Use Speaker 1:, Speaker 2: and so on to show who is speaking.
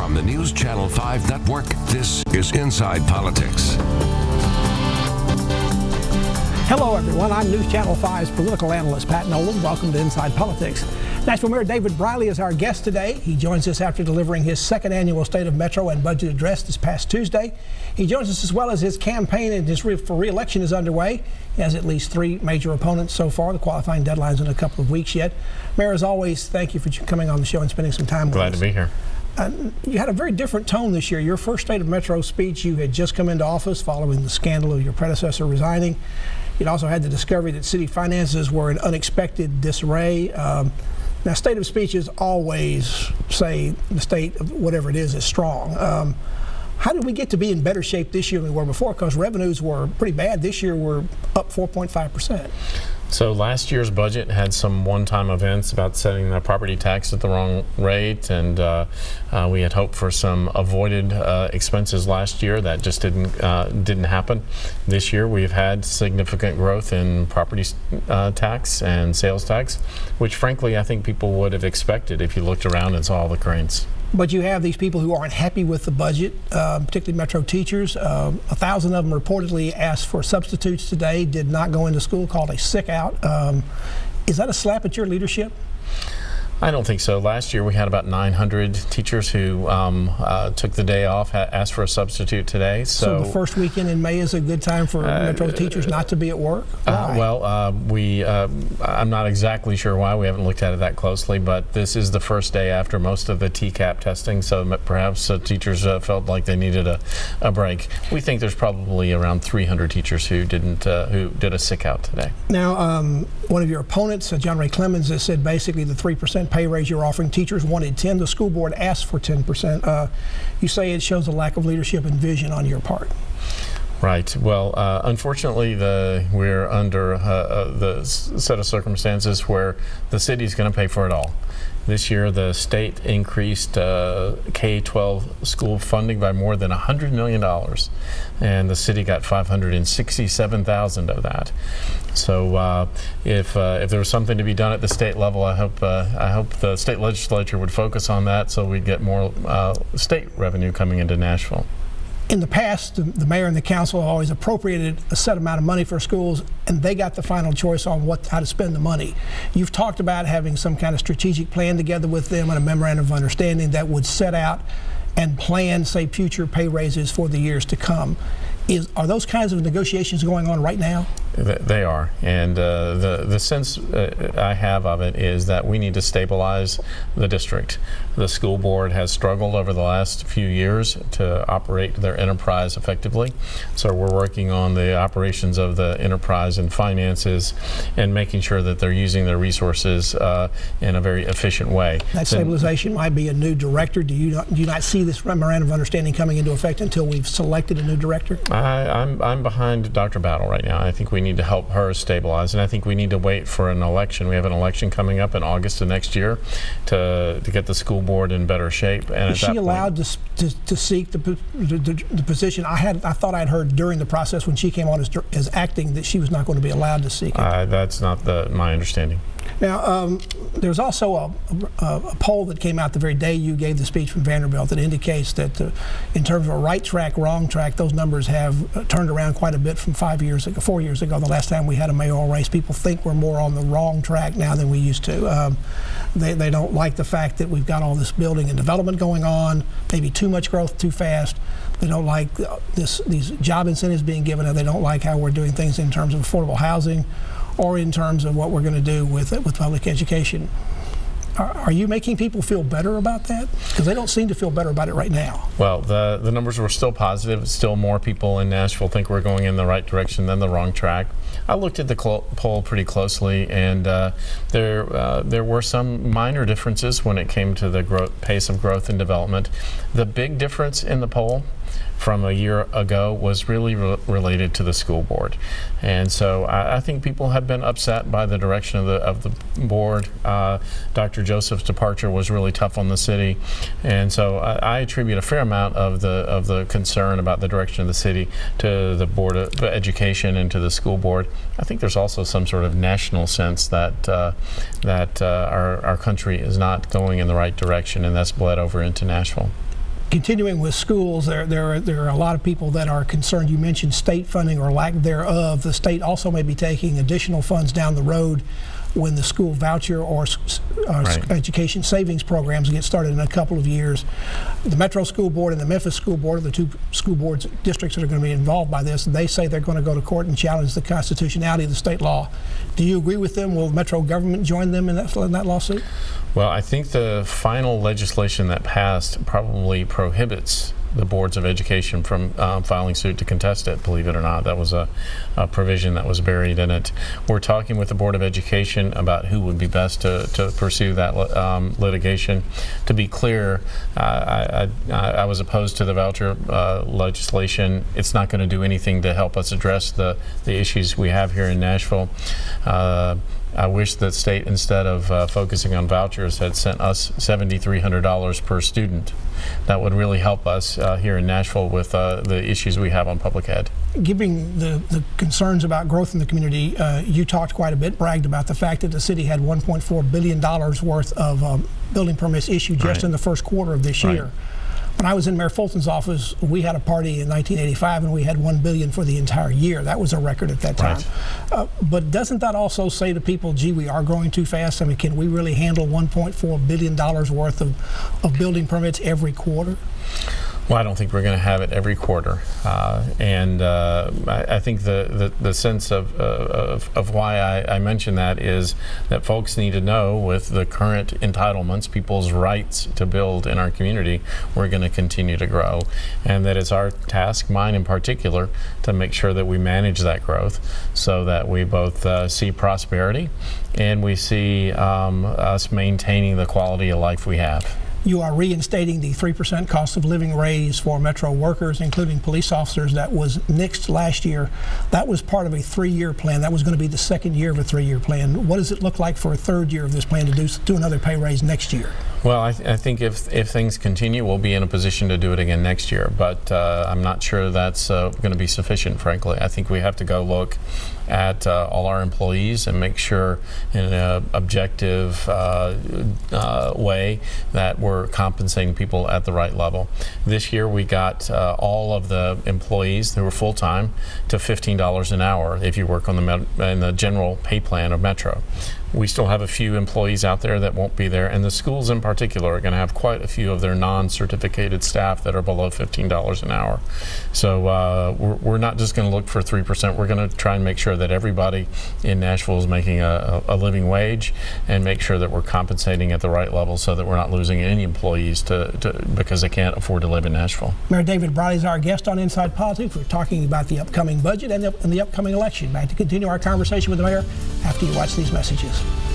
Speaker 1: From the News Channel 5 Network, this is Inside Politics.
Speaker 2: Hello, everyone. I'm News Channel 5's political analyst, Pat Nolan. Welcome to Inside Politics. Nashville Mayor David Briley is our guest today. He joins us after delivering his second annual State of Metro and Budget Address this past Tuesday. He joins us as well as his campaign and his for re-election is underway. He has at least 3 major opponents so far. The qualifying deadline's in a couple of weeks yet. Mayor, as always, thank you for coming on the show and spending some time with us.
Speaker 3: Glad to be here.
Speaker 2: You had a very different tone this year. Your first State of Metro speech, you had just come into office following the scandal of your predecessor resigning. You'd also had the discovery that city finances were in unexpected disarray. Now, state of speeches always say the state of whatever it is strong. How did we get to be in better shape this year than we were before? Because revenues were pretty bad. This year we're up 4.5%.
Speaker 3: So last year's budget had some one-time events about setting the property tax at the wrong rate, and we had hoped for some avoided expenses last year. That just didn't happen. This year we've had significant growth in property tax and sales tax, which frankly I think people would have expected if you looked around and saw all the cranes.
Speaker 2: But you have these people who aren't happy with the budget, particularly Metro teachers. 1,000 of them reportedly asked for substitutes today, did not go into school, called a sick out. Is that a slap at your leadership? I
Speaker 3: don't think so. Last year we had about 900 teachers who took the day off, asked for a substitute today.
Speaker 2: So the first weekend in May is a good time for Metro teachers not to be at work?
Speaker 3: Well, I'm not exactly sure why. We haven't looked at it that closely, but this is the first day after most of the TCAP testing, so perhaps teachers felt like they needed a break. We think there's probably around 300 teachers who did a sick out today.
Speaker 2: Now, one of your opponents, John Ray Clemens, has said basically the 3% pay raise you're offering teachers wanted 10. The school board asked for 10%. You say it shows a lack of leadership and vision on your part.
Speaker 3: Right. Well, unfortunately, we're under the set of circumstances where the city's going to pay for it all. This year, the state increased K-12 school funding by more than $100 million, and the city got $567,000 of that. So, if there was something to be done at the state level, I hope the state legislature would focus on that, so we'd get more state revenue coming into Nashville.
Speaker 2: In the past, the mayor and the council always appropriated a set amount of money for schools, and they got the final choice on how to spend the money. You've talked about having some kind of strategic plan together with them and a memorandum of understanding that would set out and plan, say, future pay raises for the years to come. Are those kinds of negotiations going on right now?
Speaker 3: They are, and the sense I have of it is that we need to stabilize the district. The school board has struggled over the last few years to operate their enterprise effectively, so we're working on the operations of the enterprise and finances and making sure that they're using their resources in a very efficient way.
Speaker 2: That stabilization might be a new director. Do you not see this memorandum of understanding coming into effect until we've selected a new director?
Speaker 3: I'm behind Dr. Battle right now. I think we need to help her stabilize, and I think we need to wait for an election. We have an election coming up in August of next year to get the school board in better shape. And
Speaker 2: is she allowed to seek the position? I thought I'd heard during the process when she came on as acting that she was not going to be allowed to seek it.
Speaker 3: That's not my understanding.
Speaker 2: Now, there's also a poll that came out the very day you gave the speech from Vanderbilt that indicates that in terms of a right track, wrong track, those numbers have turned around quite a bit from 4 years ago, the last time we had a mayoral race. People think we're more on the wrong track now than we used to. They don't like the fact that we've got all this building and development going on, maybe too much growth too fast. They don't like these job incentives being given, and they don't like how we're doing things in terms of affordable housing or in terms of what we're going to do with public education. Are you making people feel better about that? Because they don't seem to feel better about it right now.
Speaker 3: Well, the numbers were still positive. Still more people in Nashville think we're going in the right direction than the wrong track. I looked at the poll pretty closely, and there were some minor differences when it came to the pace of growth and development. The big difference in the poll from a year ago was really related to the school board, and so I think people have been upset by the direction of the board. Dr. Joseph's departure was really tough on the city, and so I attribute a fair amount of the concern about the direction of the city to the Board of Education and to the school board. I think there's also some sort of national sense that our country is not going in the right direction, and that's bled over into Nashville.
Speaker 2: Continuing with schools, there are a lot of people that are concerned. You mentioned state funding or lack thereof. The state also may be taking additional funds down the road when the school voucher or
Speaker 3: Right.
Speaker 2: education savings programs get started in a couple of years. The Metro School Board and the Memphis School Board are the two school boards districts that are going to be involved by this. They say they're going to go to court and challenge the constitutionality of the state law. Do you agree with them? Will Metro government join them in that lawsuit?
Speaker 3: Well, I think the final legislation that passed probably prohibits the boards of education from filing suit to contest it, believe it or not. That was a provision that was buried in it. We're talking with the Board of Education about who would be best to pursue that litigation. To be clear, I was opposed to the voucher legislation. It's not going to do anything to help us address the issues we have here in Nashville. I wish the state, instead of focusing on vouchers, had sent us $7,300 per student. That would really help us here in Nashville with the issues we have on public ed.
Speaker 2: Given the concerns about growth in the community, you talked quite a bit, bragged about the fact that the city had $1.4 billion worth of building permits issued just
Speaker 3: Right.
Speaker 2: in the first quarter of this year. When I was in Mayor Fulton's office, we had a party in 1985 and we had $1 billion for the entire year. That was a record at that time.
Speaker 3: Right.
Speaker 2: But doesn't that also say to people, gee, we are growing too fast? I mean, can we really handle $1.4 billion worth of building permits every quarter?
Speaker 3: Well, I don't think we're going to have it every quarter, and I think the sense of why I mention that is that folks need to know, with the current entitlements, people's rights to build in our community, we're going to continue to grow, and that it's our task, mine in particular, to make sure that we manage that growth so that we both see prosperity and we see us maintaining the quality of life we have.
Speaker 2: You are reinstating the 3% cost of living raise for Metro workers, including police officers, that was nixed last year. That was part of a 3-year plan. That was going to be the second year of a 3-year plan. What does it look like for a third year of this plan to do another pay raise next year?
Speaker 3: Well, I think if things continue, we'll be in a position to do it again next year. But I'm not sure that's going to be sufficient, frankly. I think we have to go look at all our employees and make sure in an objective way that we're compensating people at the right level. This year we got all of the employees who were full-time to $15 an hour if you work on in the general pay plan of Metro. We still have a few employees out there that won't be there, and the schools in particular are going to have quite a few of their non-certificated staff that are below $15 an hour. So we're not just going to look for 3%. We're going to try and make sure that everybody in Nashville is making a living wage, and make sure that we're compensating at the right level so that we're not losing any employees because they can't afford to live in Nashville.
Speaker 2: Mayor David Briley is our guest on Inside Politics. We're talking about the upcoming budget and the upcoming election. Back to continue our conversation with the mayor after you watch these messages.